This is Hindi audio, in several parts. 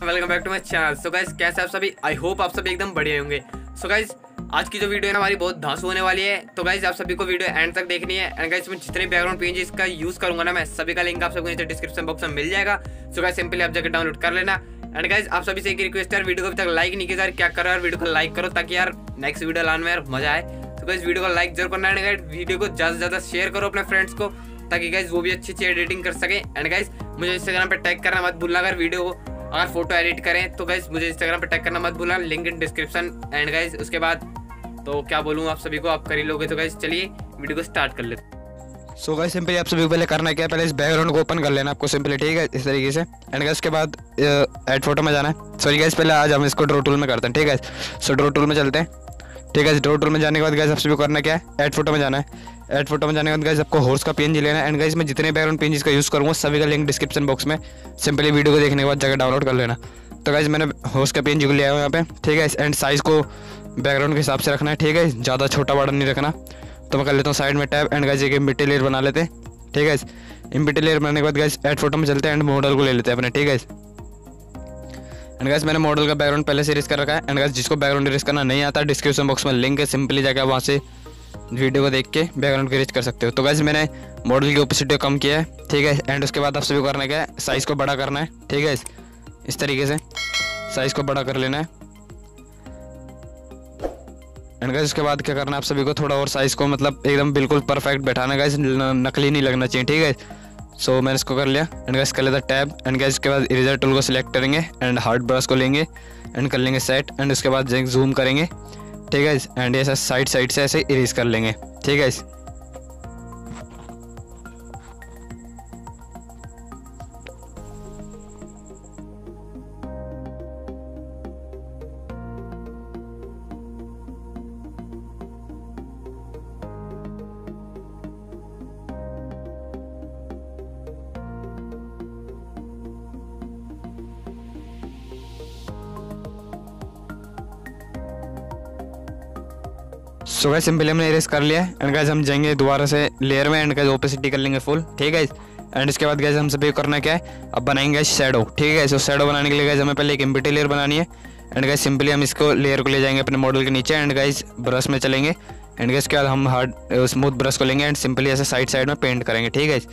Welcome back to my channel. So guys, कैसे आप सभी? आई होप आप सभी एकदम बढ़िया होंगे। सो गाइस, आज की जो वीडियो है ना हमारी बहुत धांसू होने वाली है। तो गाइस आप सभी को वीडियो एंड तक देखनी है। एंड गाइस मैं जितने बैकग्राउंड पीएनजी का यूज करूंगा ना, मैं सभी का लिंक आप सबको नीचे डिस्क्रिप्शन बॉक्स में मिल जाएगा। सो गाइस सिंपली आप जाकर डाउनलोड कर लेना। एंड गाइस आप सभी से एक रिक्वेस्ट है, वीडियो को अभी तक लाइक नहीं किया यार, क्या करो यार, वीडियो को लाइक करो ताकि यार नेक्स्ट वीडियो लाने में यार मजा आए। तो गाइस वीडियो को लाइक जरूर करना है। वीडियो को ज्यादा से ज्यादा शेयर करो अपने फ्रेंड्स को ताकि गाइस वो भी अच्छी अच्छी एडिटिंग कर सके। एंड गाइस मुझे इंस्टाग्राम पे टैग करना मत भूलना अगर वीडियो को अगर फोटो एडिट करें तो गाइस मुझे इंस्टाग्राम पे टैग करना मत भूलना, link in description. And guys उसके बाद तो क्या बोलूँ आप सभी को, आप कर ही लोगे। तो गाइस चलिए वीडियो को स्टार्ट कर लेते। सो गाइस सिंपली आप सभी को पहले करना क्या है, पहले इस बैकग्राउंड को ओपन कर लेना आपको सिंपली, ठीक है, इस तरीके से। एंड गाइस उसके बाद ऐड फोटो में जाना है। सॉरी गाइस, पहले आज हम इसको ड्रॉ टूल में करते हैं, ठीक है। सो ड्रॉ टूल में चलते हैं, ठीक है। ड्रॉ टूल में जाने के बाद गाइस आप सभी को करना क्या है, ऐड फोटो में जाना है। ऐड फोटो में जाने के बाद गाइस आपको हॉर्स का पीएनजी लेना है। एंड गाइस मैं जितने बैकग्राउंड पीएनजी का यूज़ करूँगा सभी का लिंक डिस्क्रिप्शन बॉक्स में, सिंपली वीडियो को देखने के बाद जाकर डाउनलोड कर लेना। तो गाइस मैंने हॉर्स का पीएनजी को ले आया हूँ यहाँ पे, ठीक है। एंड साइज़ को बैकग्राउंड के हिसाब से रखना है, ठीक है, ज़्यादा छोटा बड़ा नहीं रखना। तो मैं कर लेता हूँ साइड में टैब। एंड गाइस एक एम्प्टी लेयर बना लेते हैं, ठीक है। एम्प्टी लेयर बनाने के बाद गाइस ऐड फोटो में चलते हैं एंड मॉडल को ले लेते हैं अपने, ठीक है। एंड गाइस मैंने मॉडल का बैकग्राउंड पहले से इरेज कर रखा है। एंड गाइस जिसको बैकग्राउंड इरेज करना नहीं आता, डिस्क्रिप्शन बॉक्स में लिंक है, सिंपली जाकर वहाँ से वीडियो को देख के बैकग्राउंड को इरेज कर सकते हो। तो गाइस मैंने मॉडल की ओपेसिटी को कम किया है, ठीक है। एंड उसके बाद आप सभी को करना क्या है, साइज़ को बड़ा करना है, ठीक है। इस तरीके से साइज़ को बड़ा कर लेना है। एंड गाइस उसके बाद क्या करना है, आप सभी को थोड़ा और साइज़ को मतलब एकदम बिल्कुल परफेक्ट बैठाना है गाइस, नकली नहीं लगना चाहिए, ठीक है। सो मैंने इसको कर लिया। एंड गाइस कर लेता टैब। एंड गाइस उसके बाद इरेजर टूल को सिलेक्ट करेंगे एंड हार्ड ब्रश को लेंगे एंड कर लेंगे सेट। एंड उसके बाद जूम करेंगे, ठीक है। एंड ऐसा साइड से ऐसे इरेज कर लेंगे, ठीक है। सो गाइस सिंपली हमने इरेज कर लिया है। एंड गाइस हम जाएंगे दोबारा से लेयर में एंड गाइस ओपेसिटी कर लेंगे फुल, ठीक है। एंड इसके बाद गाइस हम सभी को करना क्या है, अब बनाएंगे शैडो, ठीक है। सो शैडो बनाने के लिए गाइस हमें पहले एक एम्प्टी लेयर बनानी है। एंड गाइस सिंपली हम इसको लेयर को ले जाएंगे अपने मॉडल के नीचे। एंड गाइस ब्रश में चलेंगे। एंड गाइस इसके बाद हम हार्ड स्मूथ ब्रश को लेंगे एंड सिंपली ऐसे साइड में पेंट करेंगे, ठीक है।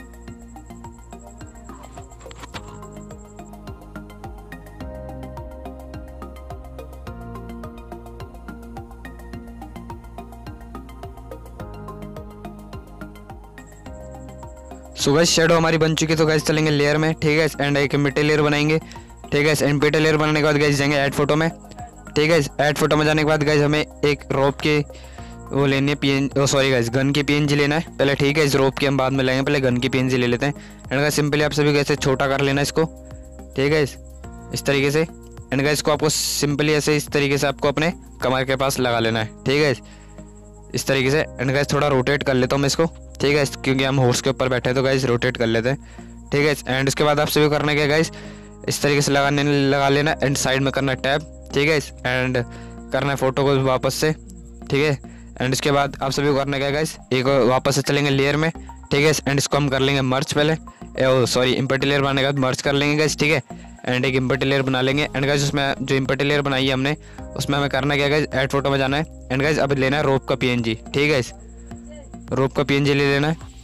सो गाइस शैडो हमारी बन चुकी है। तो गाइस चलेंगे लेयर में, ठीक है। एंड एक एम्प्टी लेयर बनाएंगे, ठीक है। एम्प्टी लेयर बनाने के बाद गाइस जाएंगे ऐड फोटो में, ठीक है। ऐड फोटो में जाने के बाद गाइस हमें एक रोप के वो लेनी है, सॉरी गाइस गन की पीएनजी लेना है पहले, ठीक है। इस रोप की हम बाद में लेंगे, पहले गन की पीएनजी ले लेते हैं। एंड गाइस सिंपली आप सभी कैसे छोटा कर लेना इसको, ठीक है, इस तरीके से। एंड गाइस इसको आपको सिंपली ऐसे इस तरीके से आपको अपने कमर के पास लगा लेना है, ठीक है, इस तरीके से। एंड गाइस थोड़ा रोटेट कर लेता हूँ मैं इसको, ठीक है, क्योंकि हम हॉर्स के ऊपर बैठे हैं तो गाइस रोटेट कर लेते हैं, ठीक है। एंड उसके बाद आप सभी करना क्या गाइस, इस तरीके से लगा लेना। एंड साइड में करना टैब, ठीक है। एंड करना है फोटो को वापस से, ठीक है। एंड इसके बाद आप सभी को करना क्या गाइस, एक वापस से चलेंगे लेयर में, ठीक है। एंड इसको हम कर लेंगे मर्ज पहले, सॉरी एम्प्टी लेयर बनाने के बाद मर्ज कर लेंगे गाइस, ठीक है। एंड एक एम्प्टी लेयर बना लेंगे। एंड गाइस उसमें जो एम्प्टी लेयर बनाई है हमने, उसमें हमें करना क्या गाइस, ऐड फोटो में जाना है। एंड गाइस अब लेना है रोप का पीएनजी, ठीक है, रोप का पीएनजी ले लेना है।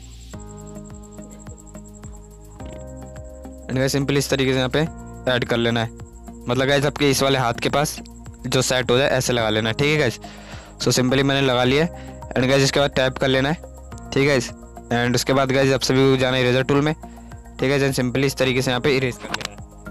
एंड गाइस सिंपली इस तरीके से यहाँ पे ऐड कर लेना है, मतलब गाइस आपके इस वाले हाथ के पास जो सेट हो जाए ऐसे लगा लेना है, ठीक है गाइस। सो सिंपली मैंने लगा लिया। एंड गाइस इसके बाद टैप कर लेना है, ठीक है। एंड उसके बाद गाइस आप सभी को जाना है इरेजर टूल में, ठीक है। सिंपली इस तरीके से यहाँ पे इरेज कर लेना है।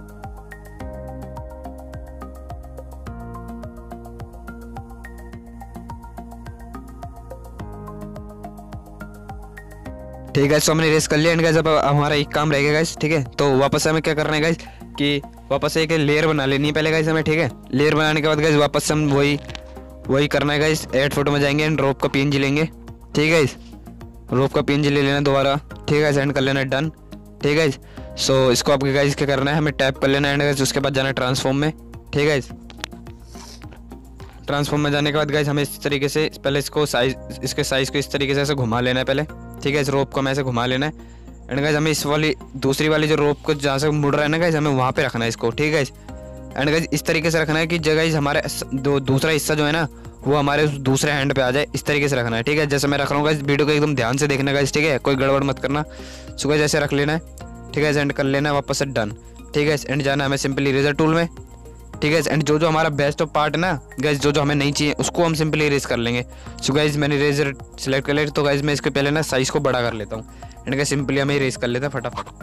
ठीक है, सो हमने इरेज कर लिया। एंड गाइस अब हमारा एक काम रहेगा गाइस, ठीक है। तो वापस से हमें क्या करना है गाइस, कि वापस से एक लेयर बना लेनी है पहले गाइस हमें, ठीक है। लेयर बनाने के बाद गाइस वापस से हम वही करना है गाइस, ऐड फोटो में जाएंगे एंड रोप का पीएनजी लेंगे, ठीक है। रोप का पीएनजी ले लेना दोबारा, ठीक है। सेंड कर लेना डन, ठीक है। सो इसको आपके गाइस क्या करना है, हमें टैप कर लेना है। एंड गाइस उसके बाद जाना है ट्रांसफॉर्म में, ठीक है। ट्रांसफॉर्म में जाने के बाद गाइस हमें इस तरीके से पहले इसके साइज़ को इस तरीके से ऐसे घुमा लेना है पहले, ठीक है। इस रोप को हमें ऐसे घुमा लेना है। एंड गाइस हमें इस वाली दूसरी वाली जो रोप को जहाँ से मुड़ रहा है ना गाइस, हमें वहाँ पे रखना है इसको, ठीक है। एंड गाइस इस तरीके से रखना है कि गाइस हमारे दूसरा हिस्सा जो है ना वो हमारे उस दूसरे हैंड पे आ जाए, इस तरीके से रखना है, ठीक है। जैसे मैं रख रहा हूँ गाइस, वीडियो को एकदम ध्यान से देखना गाइस, ठीक है, कोई गड़बड़ मत करना। सो गाइस ऐसे रख लेना है, ठीक है, एंड कर लेना है वापस से डन, ठीक है। एंड जाना हमें सिंपली इरेजर टूल में, ठीक है। एंड जो हमारा बेस्ट ऑफ पार्ट है ना गाइस, जो हमें नहीं चाहिए उसको हम सिंपली इरेज कर लेंगे। सो गाइस मैंने इरेजर सेलेक्ट कर लिया, तो गाइस मैं इसके पहले ना साइज को बड़ा कर लेता हूँ एंड गाइस सिंपली हमें इरेज कर लेते हैं फटाफट।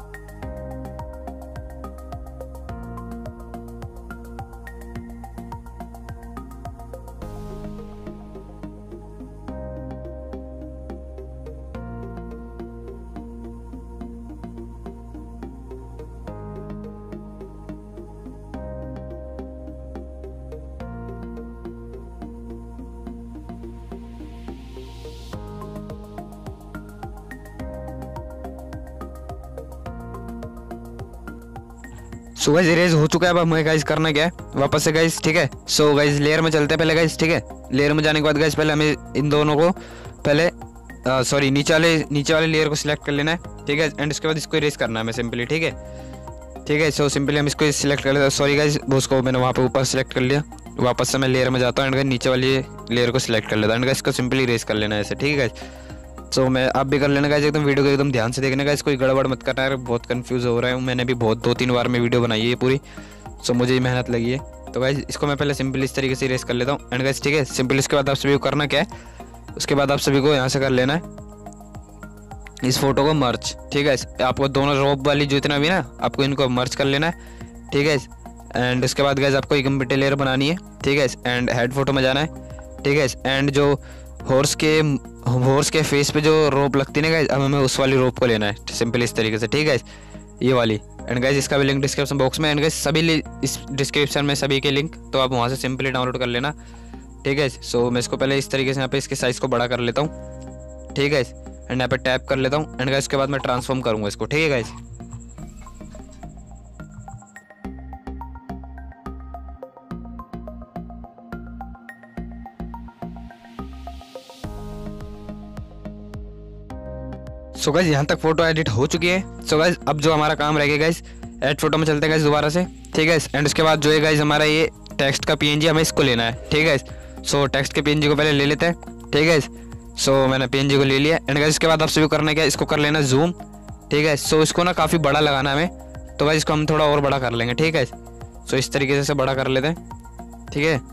सो गाइस इरेज हो चुका है। अब हमें गाइस करना क्या है, वापस से गाइस, ठीक है। सो गाइस लेयर में चलते हैं पहले गाइस, ठीक है। लेयर में जाने के बाद गाइस पहले हमें इन दोनों को पहले सॉरी नीचे वाले लेयर को सिलेक्ट कर लेना है, ठीक है। एंड उसके बाद इसको इरेज करना है हमें सिंपली, ठीक है, ठीक है। सो सिंपली हम इसको सिलेक्ट कर लेते हैं, सॉरी गाइस उसको मैंने वहाँ पे ऊपर सेलेक्ट कर लिया। वापस से मैं लेयर में जाता हूँ एंड नीचे वाली लेयर को सिलेक्ट कर लेता हूँ एंड गाइस इसको सिंपली इरेज कर लेना है ऐसे, ठीक है गाइस। सो मैं आप भी कर लेना गाइस, एकदम वीडियो को एकदम ध्यान से देखने गाइस, कोई गड़बड़ मत करना यार, बहुत कंफ्यूज हो रहा हूँ। मैंने भी बहुत 2-3 बार में वीडियो बनाई है पूरी, सो मुझे ही मेहनत लगी है। तो गाइस इसको मैं पहले सिंपली इस तरीके से इरेज कर लेता हूँ एंड गाइस, ठीक है। सिंपली उसके बाद आप सभी को करना क्या है, उसके बाद आप सभी को यहाँ से कर लेना है इस फोटो को मर्ज, ठीक है। आपको दोनों रोप वाली जो इतना भी ना, आपको इनको मर्ज कर लेना है, ठीक है। एंड उसके बाद गाइस आपको एक कंप्यूटर लेयर बनानी है, ठीक है। एंड हेड फोटो में जाना है, ठीक है। एंड जो हॉर्स के फेस पे जो रोप लगती है ना गाइस, अब हमें उस वाली रोप को लेना है सिंपली इस तरीके से, ठीक है, ये वाली। एंड गाइस इसका भी लिंक डिस्क्रिप्शन बॉक्स में, एंड गाइस सभी इस डिस्क्रिप्शन में सभी के लिंक, तो आप वहाँ से सिंपली डाउनलोड कर लेना, ठीक है। सो मैं इसको पहले इस तरीके से यहाँ पे इसके साइज़ को बड़ा कर लेता हूँ, ठीक है। एंड यहाँ पे टैप कर लेता हूँ एंड गाइस उसके बाद मैं ट्रांसफॉर्म करूँगा इसको, ठीक है गाइस। सो गाइस यहाँ तक फोटो एडिट हो चुकी है। सो गाइस अब जो हमारा काम रह गया गाइस, ऐड फोटो में चलते हैं गाइस दोबारा से, ठीक है। एंड उसके बाद जो है गाइस हमारा ये टेक्स्ट का पीएनजी हमें इसको लेना है, ठीक है। सो टेक्स्ट के पीएनजी को पहले ले लेते हैं, ठीक है। सो मैंने पीएनजी को ले लिया एंड गाइस इसके बाद आप सभी करना क्या, इसको कर लेना जूम, ठीक है। सो इसको ना काफ़ी बड़ा लगाना है हमें, तो गाइस इसको हम थोड़ा और बड़ा कर लेंगे, ठीक है। सो इस तरीके से बड़ा कर लेते हैं, ठीक है।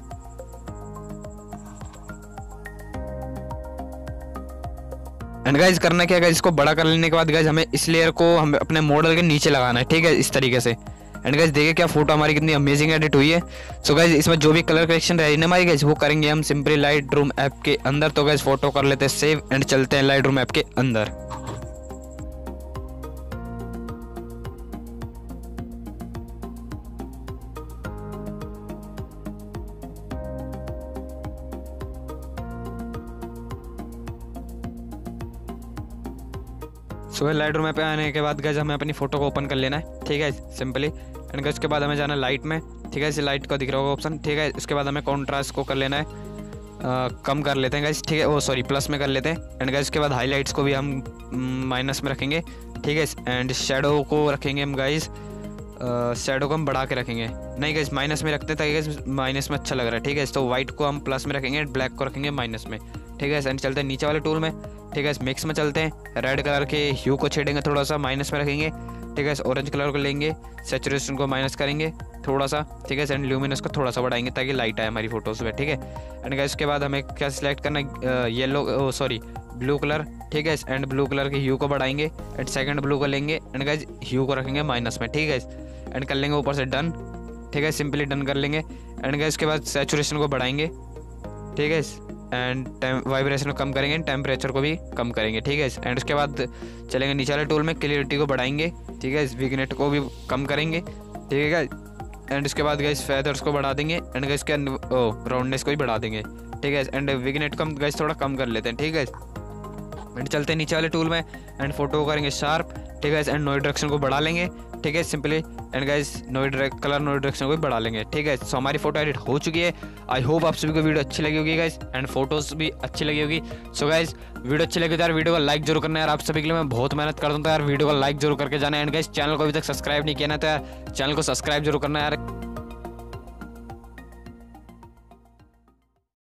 एंड गाइस करना क्या है गाइस, इसको बड़ा कर लेने के बाद गाइस हमें इस लेयर को हम अपने मॉडल के नीचे लगाना है, ठीक है, इस तरीके से। एंड गाइस देखिए क्या फोटो हमारी कितनी अमेजिंग एडिट हुई है। सो गाइस इसमें जो भी कलर करेक्शन रही ना हमारी गाइस, वो करेंगे हम सिंपली लाइट रूम ऐप के अंदर। तो गाइस फोटो कर लेते हैं सेव एंड चलते हैं लाइट रूम ऐप के अंदर। सो लाइट रूम पे आने के बाद गाइस हमें अपनी फोटो को ओपन कर लेना है, ठीक है, सिंपली। एंड गाइस उसके बाद हमें जाना लाइट में, ठीक है, इस लाइट को दिख रहा होगा ऑप्शन, ठीक है। उसके बाद हमें कॉन्ट्रास्ट को कर लेना है, कम कर लेते हैं गाइस, ठीक है, वो सॉरी प्लस में कर लेते हैं। एंड गाइस उसके बाद हाईलाइट्स को भी हम माइनस में रखेंगे, ठीक है। एंड शेडो को रखेंगे हम गाइस, शेडो को हम बढ़ा के रखेंगे, नहीं गाइस माइनस में रखते हैं ताकि गाइस माइनस में अच्छा लग रहा है, ठीक है। तो वाइट को हम प्लस में रखेंगे, ब्लैक को रखेंगे माइनस में, ठीक है। एंड चलते हैं नीचे वाले टूल में, ठीक है, मिक्स में चलते हैं, रेड कलर के ह्यू को छेड़ेंगे, थोड़ा सा माइनस में रखेंगे, ठीक है। ऑरेंज कलर को लेंगे, सैचुरेशन को माइनस करेंगे थोड़ा सा, ठीक है। एंड ल्यूमिनस को थोड़ा सा बढ़ाएंगे ताकि लाइट आए हमारी फोटोज़ में, ठीक है। एंड गाइस उसके बाद हमें क्या सिलेक्ट करना है, येलो सॉरी ब्लू कलर, ठीक है। एंड ब्लू कलर के ह्यू को बढ़ाएंगे एंड सेकंड ब्लू को लेंगे एंड गाइस ह्यू को रखेंगे माइनस में, ठीक है। एंड कर लेंगे ऊपर से डन, ठीक है, सिंपली डन कर लेंगे। एंड गाइस उसके बाद सैचुरेशन को बढ़ाएंगे, ठीक है। एंड वाइब्रेशन को कम करेंगे, टेम्परेचर को भी कम करेंगे, ठीक है। एंड उसके बाद चलेंगे नीचे वाले टूल में, क्लियरिटी को बढ़ाएंगे, ठीक है, विगनेट को भी कम करेंगे, ठीक है। एंड उसके बाद गाइस फेदर्स को बढ़ा देंगे एंड गाइस के राउंडनेस को भी बढ़ा देंगे, ठीक है। एंड विगनेट को हम गाइस थोड़ा कम कर लेते हैं, ठीक है। एंड चलते हैं नीचे वाले टूल में एंड फोटो को करेंगे शार्प, ठीक है। एंड नॉइज डायरेक्शन को बढ़ा लेंगे, ठीक है, simply. And guys colour noise direction को भी बढ़ा लेंगे, ठीक है। सो हमारी फोटो एडिट हो चुकी है। आई होप आप सभी को वीडियो अच्छी लगी होगी गाइस एंड फोटोज भी अच्छी लगी होगी। सो गाइस वीडियो अच्छी लगी तो यार वीडियो को लाइक जरूर करना है यार, आप सभी के लिए मैं बहुत मेहनत करता हूँ, तो यार वीडियो को लाइक जरूर करके जाना है। एंड गाइस चैनल को अभी तक सब्सक्राइब नहीं किया ना, तो यार चैनल को सब्सक्राइब जरूर करना है यार।